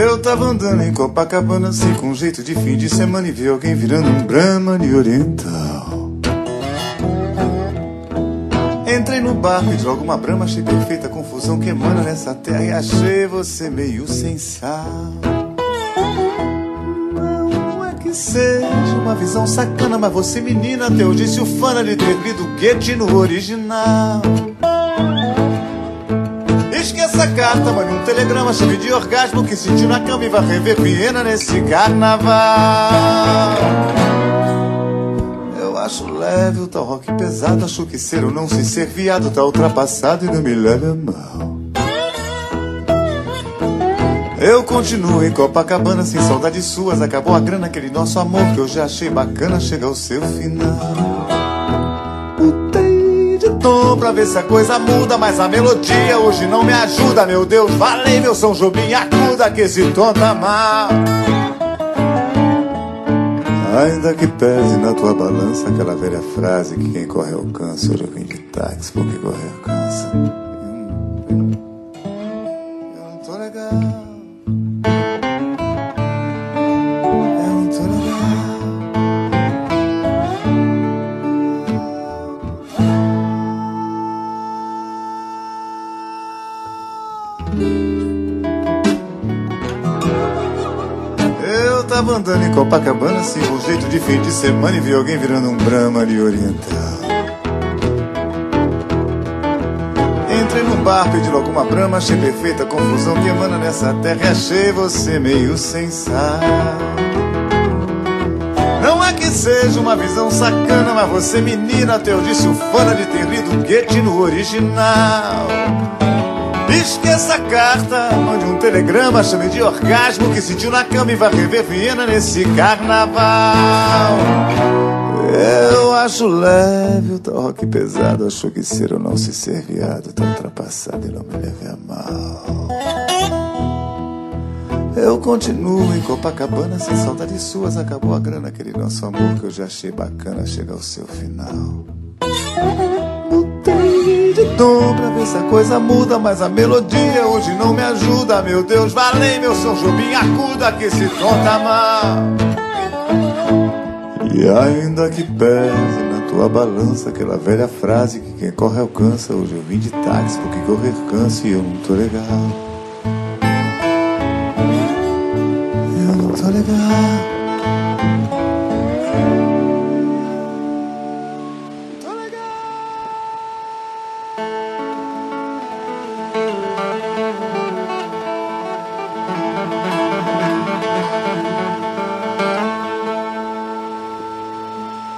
Eu tava andando em Copacabana assim, com um jeito de fim de semana, e vi alguém virando um Brahmani oriental. Entrei no barco e de logo uma brama, achei perfeita a confusão que emana nessa terra, e achei você meio sem sal. Não é que seja uma visão sacana, mas você, menina, até eu disse ufana de ter lido Goethe no original. Esqueça a carta, mande um telegrama, chame de orgasmo que sentiu na cama e vai rever Viena nesse carnaval. Eu acho leve o tal rock pesado, acho que ser ou não se ser viado tá ultrapassado e não me leve a mal. Eu continuo em Copacabana sem saudades suas, acabou a grana, aquele nosso amor que eu já achei bacana, chega ao seu final. Mudei de tom pra ver se a coisa muda, mas a melodia hoje não me ajuda, meu Deus, valei meu São Jobim, acuda que esse tom tá mal. Ainda que pese na tua balança aquela velha frase que quem corre alcança, hoje eu vim de táxi porque correr alcança. Eu não tô legal. Eu não tô legal. Eu tava andando em Copacabana assim, com um jeito de fim de semana, e vi alguém virando um Brahmani oriental. Entrei num bar, pedi logo uma brama, achei perfeita a confusão que emana nessa terra, e achei você meio sem sal. Não é que seja uma visão sacana, mas você, menina, até eu disse ufana de ter lido Goethe no original. Esqueça a carta, mande um telegrama, chame de orgasmo que sentiu na cama e vai rever Viena nesse carnaval. Eu acho leve o tal rock pesado, acho que ser ou não se ser viado tá ultrapassado e não me leve a mal. Eu continuo em Copacabana sem saudades suas, acabou a grana, aquele nosso amor que eu já achei bacana, chega ao seu final. Mudei de tom pra ver se a coisa muda, mas a melodia hoje não me ajuda, meu Deus, valei meu São Jobim, acuda que esse tom tá mal. E ainda que pese na tua balança aquela velha frase que quem corre alcança, hoje eu vim de táxi porque correr cansa e eu não tô legal. Eu não tô legal.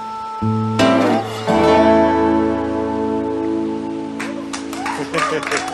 Hehehehe